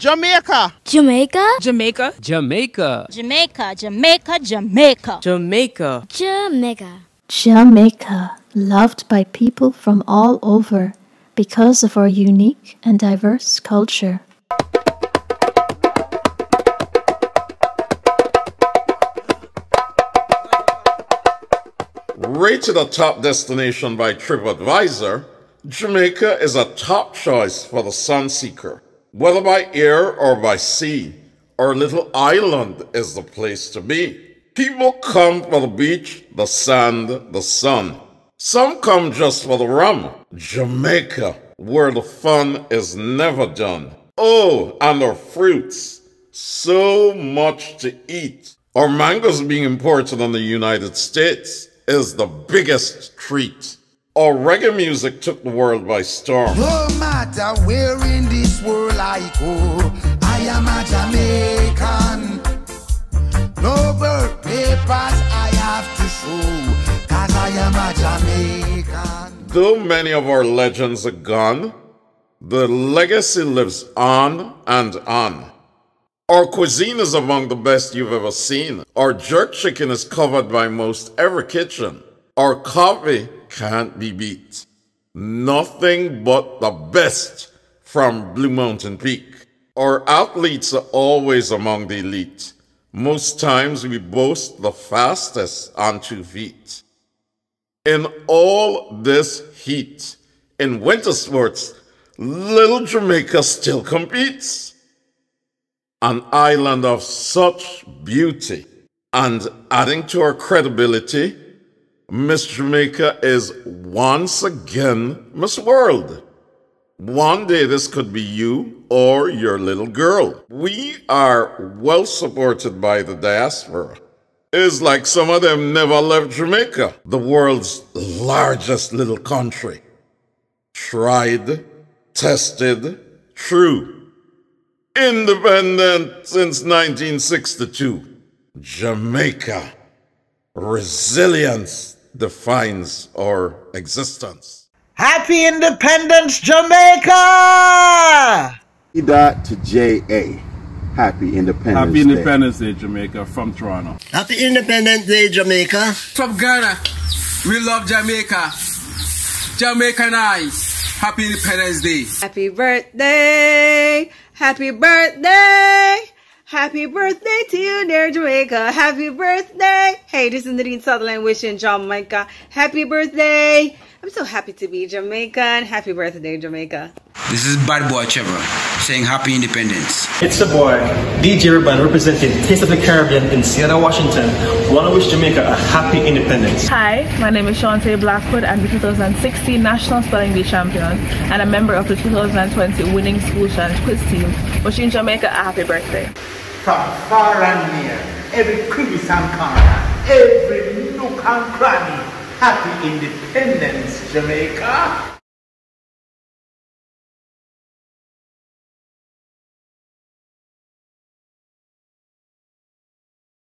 Jamaica. Jamaica. Jamaica. Jamaica. Jamaica, Jamaica, Jamaica. Jamaica. Jamaica. Jamaica, loved by people from all over because of our unique and diverse culture. Rated a top destination by TripAdvisor, Jamaica is a top choice for the sunseeker. Whether by air or by sea, our little island is the place to be. People come for the beach, the sand, the sun. Some come just for the rum. Jamaica, where the fun is never done. Oh, and our fruits. So much to eat. Our mangoes being imported in the United States is the biggest treat. Our reggae music took the world by storm. No matter where in this world I go, I am a Jamaican. No birth papers I have to show, 'cause I am a Jamaican. Though many of our legends are gone, the legacy lives on and on. Our cuisine is among the best you've ever seen. Our jerk chicken is covered by most every kitchen. Our coffee can't be beat. Nothing but the best from Blue Mountain Peak. Our athletes are always among the elite. Most times we boast the fastest on 2 feet. In all this heat, in winter sports, little Jamaica still competes. An island of such beauty. And adding to our credibility, Miss Jamaica is once again Miss World. One day this could be you or your little girl. We are well supported by the diaspora. It's like some of them never left Jamaica, the world's largest little country. Tried, tested, true. Independent since 1962. Jamaica. Resilience defines our existence. Happy Independence, Jamaica! That to J.A. Happy Independence Happy Independence Day, Jamaica, from Toronto. Happy Independence Day, Jamaica. From Ghana, we love Jamaica. Jamaican eyes. Happy Independence Day. Happy birthday. Happy birthday. Happy birthday to you, dear Jamaica. Happy birthday. Hey, this is Nadine Sutherland wishing Jamaica happy birthday. I'm so happy to be Jamaican. Happy birthday, Jamaica. This is Bad Boy Trevor saying Happy Independence. It's the boy, DJ Urban, representing Taste of the Caribbean in Seattle, Washington. Want to wish Jamaica a happy independence. Hi, my name is Shante Blackwood. I'm the 2016 National Spelling Bee champion and a member of the 2020 Winning School Challenge quiz team. Wishing Jamaica a happy birthday. From far and near, every crevice and corner, every nook and cranny, happy independence, Jamaica.